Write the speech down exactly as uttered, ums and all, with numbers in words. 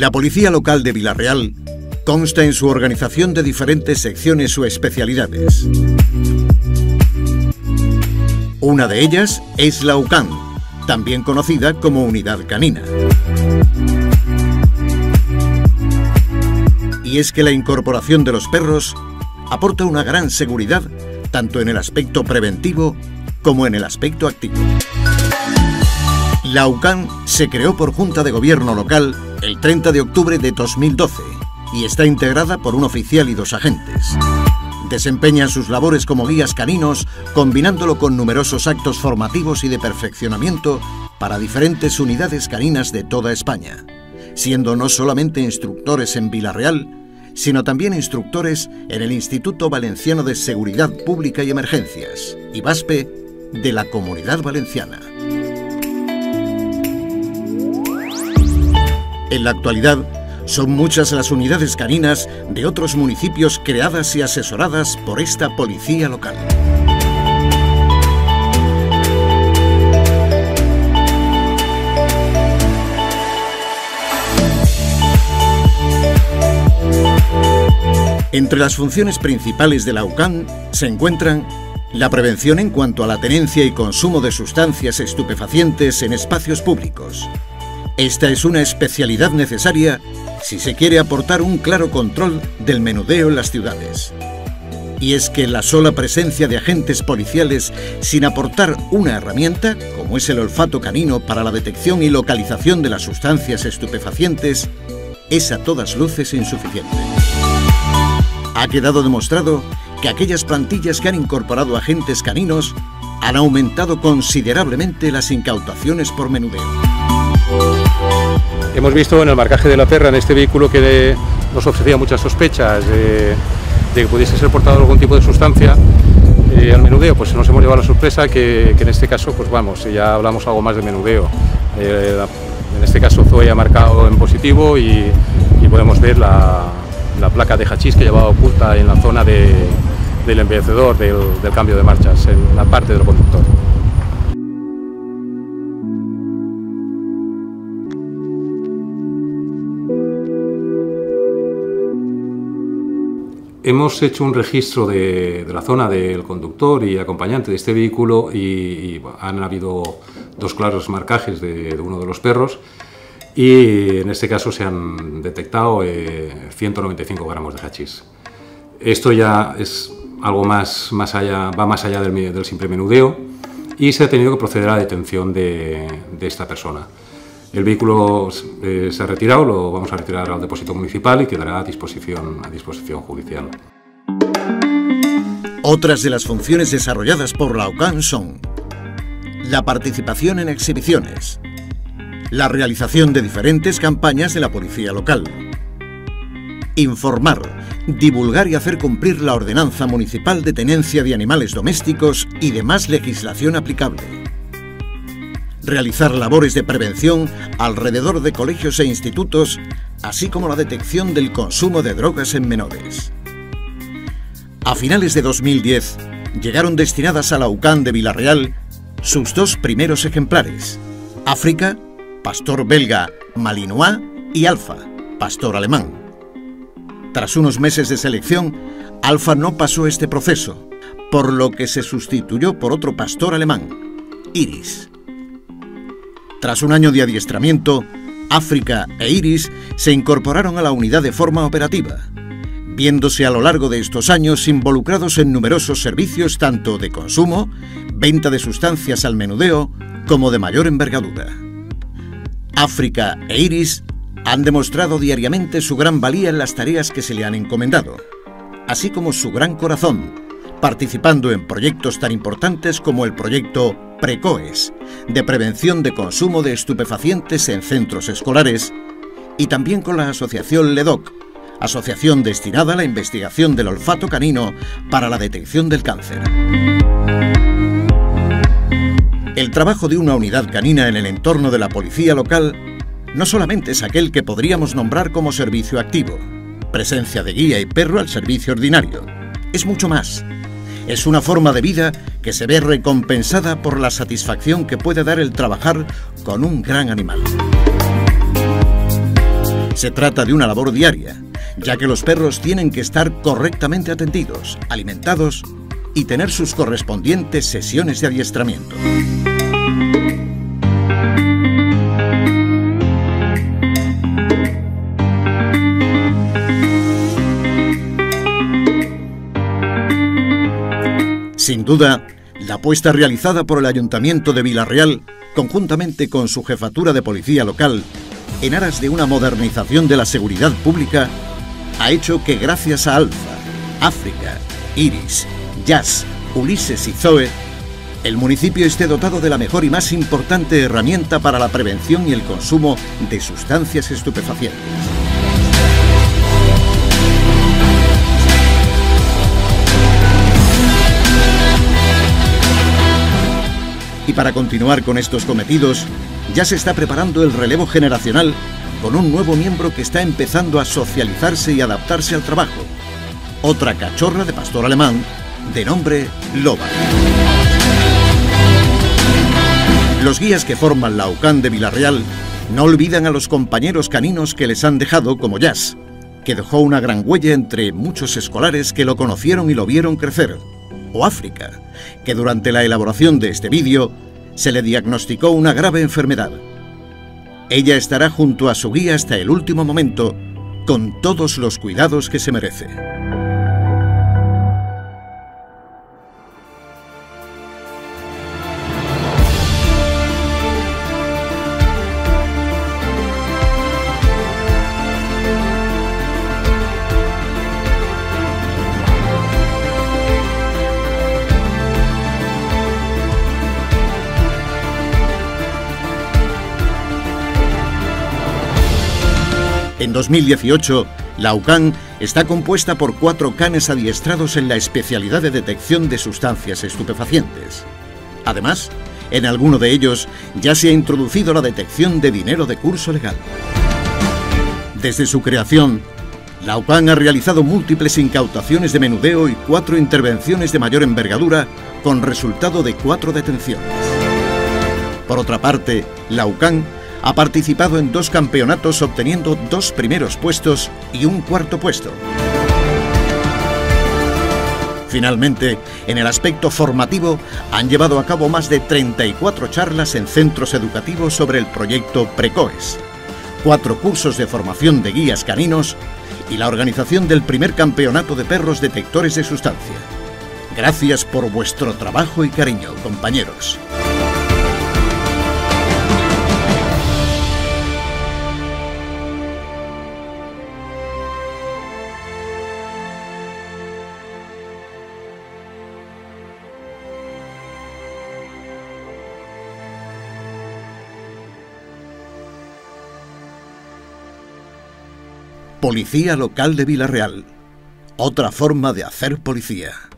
La policía local de Vila-real consta en su organización de diferentes secciones o especialidades. Una de ellas es la UCAN, también conocida como Unidad Canina. Y es que la incorporación de los perros aporta una gran seguridad tanto en el aspecto preventivo como en el aspecto activo. La UCAN se creó por Junta de Gobierno local el treinta de octubre de dos mil doce y está integrada por un oficial y dos agentes. Desempeñan sus labores como guías caninos, combinándolo con numerosos actos formativos y de perfeccionamiento para diferentes unidades caninas de toda España, siendo no solamente instructores en Vila-real, sino también instructores en el Instituto Valenciano de Seguridad Pública y Emergencias, IVASPE, de la Comunidad Valenciana. En la actualidad, son muchas las unidades caninas de otros municipios creadas y asesoradas por esta policía local. Entre las funciones principales de la UCAN se encuentran la prevención en cuanto a la tenencia y consumo de sustancias estupefacientes en espacios públicos. Esta es una especialidad necesaria si se quiere aportar un claro control del menudeo en las ciudades. Y es que la sola presencia de agentes policiales sin aportar una herramienta, como es el olfato canino para la detección y localización de las sustancias estupefacientes, es a todas luces insuficiente. Ha quedado demostrado que aquellas plantillas que han incorporado agentes caninos han aumentado considerablemente las incautaciones por menudeo. Hemos visto en el marcaje de la perra en este vehículo que nos ofrecía muchas sospechas de, de que pudiese ser portador de algún tipo de sustancia eh, al menudeo. Pues nos hemos llevado la sorpresa que, que en este caso, pues vamos, ya hablamos algo más de menudeo. Eh, la, en este caso Zoe ha marcado en positivo y, y podemos ver la, la placa de hachís que llevaba oculta en la zona de, del embellecedor del, del cambio de marchas, en la parte del conductor. Hemos hecho un registro de, de la zona del conductor y acompañante de este vehículo y, y bueno, han habido dos claros marcajes de, de uno de los perros y en este caso se han detectado eh, ciento noventa y cinco gramos de hachís. Esto ya es algo más, más allá, va más allá del, del simple menudeo y se ha tenido que proceder a la detención de, de esta persona. El vehículo eh, se ha retirado, lo vamos a retirar al depósito municipal y quedará a disposición, a disposición judicial. Otras de las funciones desarrolladas por la UCAN son la participación en exhibiciones, la realización de diferentes campañas de la policía local, informar, divulgar y hacer cumplir la ordenanza municipal de tenencia de animales domésticos y demás legislación aplicable, realizar labores de prevención alrededor de colegios e institutos, así como la detección del consumo de drogas en menores. A finales de dos mil diez, llegaron destinadas a la UCAN de Vila-real sus dos primeros ejemplares, África, pastor belga Malinois, y Alfa, pastor alemán. Tras unos meses de selección, Alfa no pasó este proceso, por lo que se sustituyó por otro pastor alemán, Iris. Tras un año de adiestramiento, África e Iris se incorporaron a la unidad de forma operativa, viéndose a lo largo de estos años involucrados en numerosos servicios tanto de consumo, venta de sustancias al menudeo, como de mayor envergadura. África e Iris han demostrado diariamente su gran valía en las tareas que se le han encomendado, así como su gran corazón, participando en proyectos tan importantes como el proyecto PRECOES, de prevención de consumo de estupefacientes en centros escolares, y también con la asociación LEDOC, asociación destinada a la investigación del olfato canino para la detección del cáncer. El trabajo de una unidad canina en el entorno de la policía local no solamente es aquel que podríamos nombrar como servicio activo, presencia de guía y perro al servicio ordinario, es mucho más. Es una forma de vida que se ve recompensada por la satisfacción que puede dar el trabajar con un gran animal. Se trata de una labor diaria, ya que los perros tienen que estar correctamente atendidos, alimentados y tener sus correspondientes sesiones de adiestramiento. Sin duda, la apuesta realizada por el Ayuntamiento de Vila-real, conjuntamente con su jefatura de policía local, en aras de una modernización de la seguridad pública, ha hecho que gracias a Alfa, África, Iris, Jazz, Ulises y Zoe, el municipio esté dotado de la mejor y más importante herramienta para la prevención y el consumo de sustancias estupefacientes. Y para continuar con estos cometidos, ya se está preparando el relevo generacional con un nuevo miembro que está empezando a socializarse y adaptarse al trabajo. Otra cachorra de pastor alemán, de nombre Loba. Los guías que forman la AUCAN de Vila-real no olvidan a los compañeros caninos que les han dejado, como Jazz, que dejó una gran huella entre muchos escolares que lo conocieron y lo vieron crecer, o África, que durante la elaboración de este vídeo se le diagnosticó una grave enfermedad. Ella estará junto a su guía hasta el último momento, con todos los cuidados que se merece. En dos mil dieciocho, la AUCAN está compuesta por cuatro canes adiestrados en la especialidad de detección de sustancias estupefacientes. Además, en alguno de ellos ya se ha introducido la detección de dinero de curso legal. Desde su creación, la AUCAN ha realizado múltiples incautaciones de menudeo y cuatro intervenciones de mayor envergadura, con resultado de cuatro detenciones. Por otra parte, la AUCAN ha participado en dos campeonatos obteniendo dos primeros puestos y un cuarto puesto. Finalmente, en el aspecto formativo, han llevado a cabo más de treinta y cuatro charlas en centros educativos sobre el proyecto PRECOES, cuatro cursos de formación de guías caninos y la organización del primer campeonato de perros detectores de sustancia. Gracias por vuestro trabajo y cariño, compañeros. Policía Local de Vila-real. Otra forma de hacer policía.